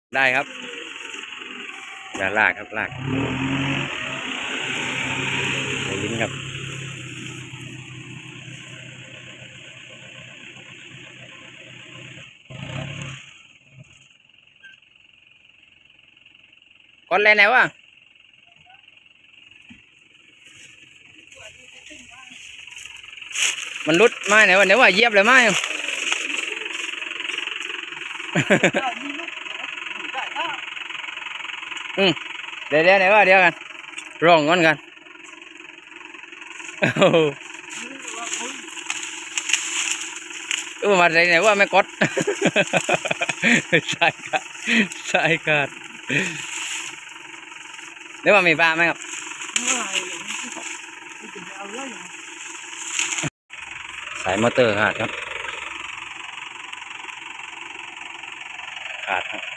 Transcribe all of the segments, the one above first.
ได้ครับอย่าลากครับลากไปลิ้นครับกดเลยไหนวะมันรุดไม้ไหนวะไหนวะเหยียบเลยไม้ อืมเดี๋ยวไหนวะเดี๋ยวกันร้องก่อนกันมาไหนวะไม่กด ใช่ครับใช่ครับเดี๋ยวว่ามีปลาไหมครับสายมอเตอร์ขาดครับขาดครับ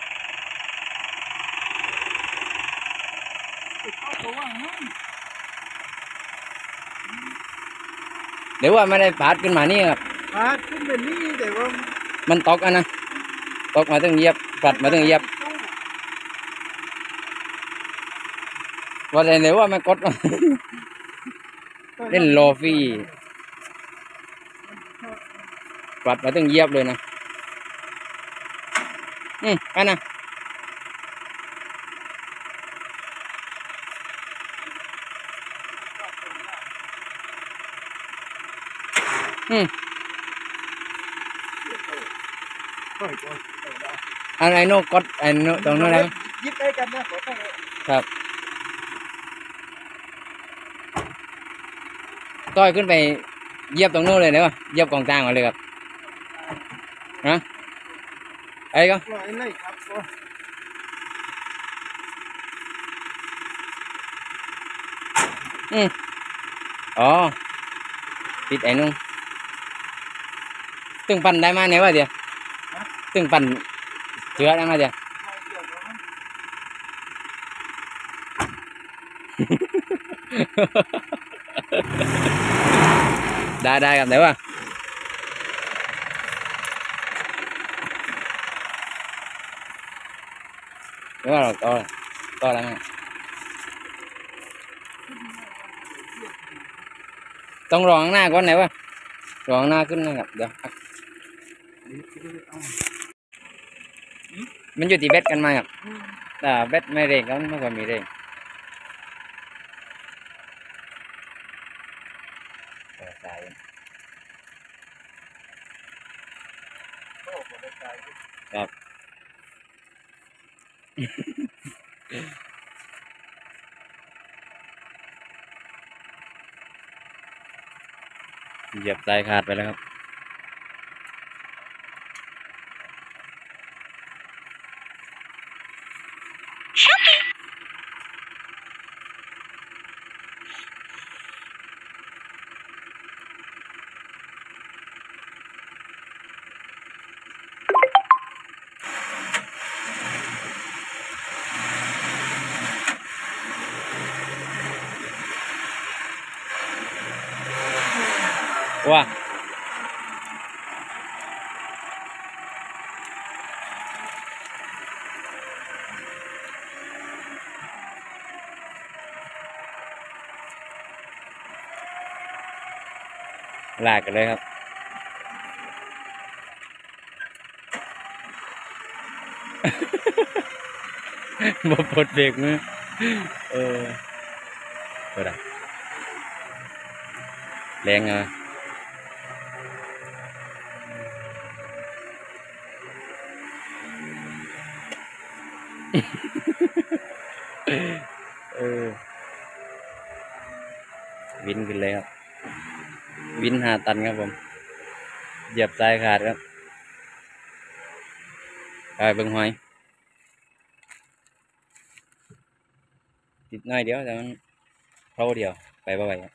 เดี๋ยวว่าไม่ได้ปาดขึ้นมานี่ครับปาดขึ้นเป็นนี่แต่ว่ามันตกอ่ะนะตกมาถึงเหยียบปัดมาถึงเหยียบว่าแต่เดี๋ยวว่าไม่กด เล่นโลฟี่ปัดมาถึงเหยียบเลยนะอันน่ะอะไรโน่กดไอ้โน่ตรงนั้นแล้วยิบได้กันนะครับต้อยขึ้นไปเหยียบตรงโน้นเลยเนอะเหยียบกองกลางมาเลยครับฮะไอ้ก็ปล่อยเลยครับอ๋อปิดไอ้นุ่งตึงปั่นได้มาไหนวะเดี๋ยวตึงปั่นเชื้อได้มาเดี๋ยว ได้กันเดี๋ยวว่าเดี๋ยวเราto lắm nàyต้องรองหน้าก่อนไหนวะรองหน้าขึ้นนะครับเดี๋ยวมันอยู่ที่เบ็ดกันมาครับแต่เบ็ดไม่เร่งก็ไม่ค่อยมีเร่งครับเหยียบสายขาดไปแล้วครับว้าลากกันเลยครับ มาปลดเบรกมือก็ได้แรงอ่ะวินขึ้นเลยครับวิน5 ตันครับผมเหยียบสายขาดครับไปเบิ่งหอยติดน้อยเดียวแต่มันเข้าเดียวไปบ่ไหวครับ